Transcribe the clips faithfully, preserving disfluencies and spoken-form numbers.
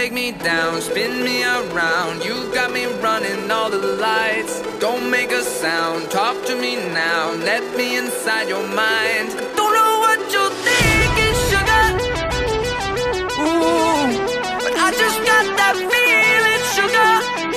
take me down, spin me around. You got me running all the lights. Don't make a sound, talk to me now. Let me inside your mind. Don't know what you're thinking, sugar. Ooh, but I just got that feeling, sugar.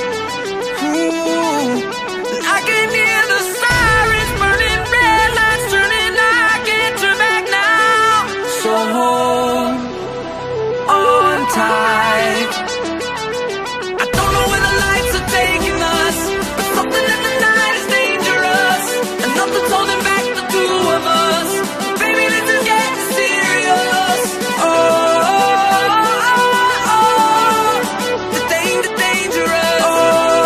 Ooh, and I can hear the sirens burning, red lights turning. I can't turn back now. So hold on tight. I don't know where the lights are taking us, but something in the night is dangerous, and nothing's holding back the two of us. Baby, this is getting serious. Oh, oh, oh, oh. The danger, dangerous. Oh,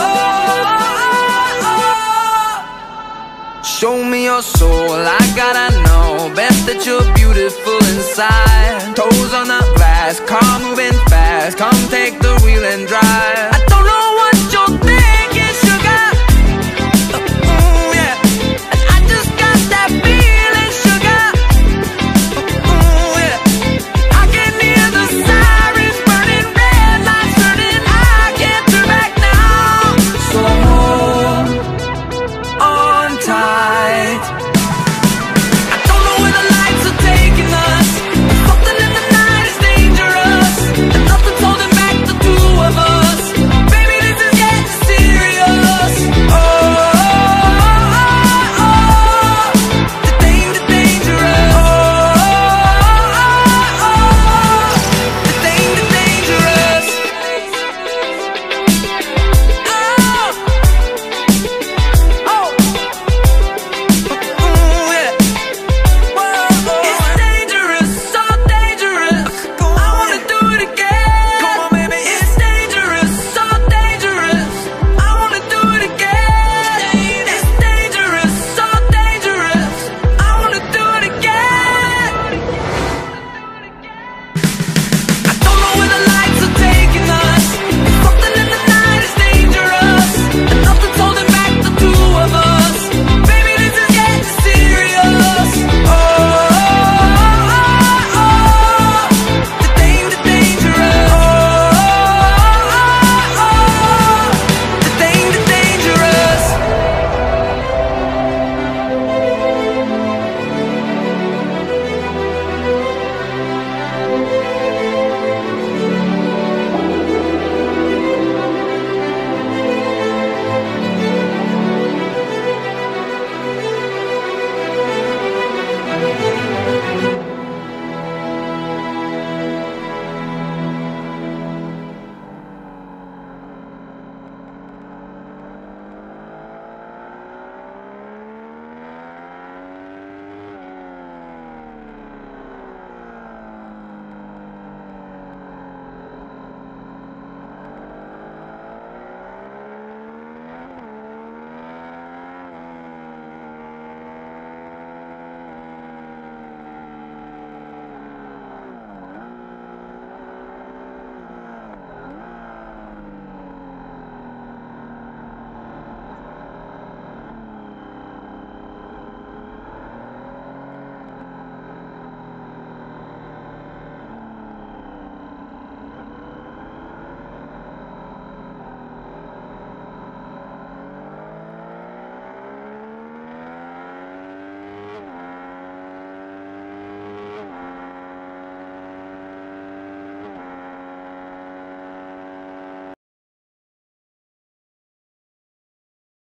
oh, oh. Show me your soul, I gotta know. Best that you're beautiful inside. Toes on the glass, car moving fast. Come take the wheel and drive. I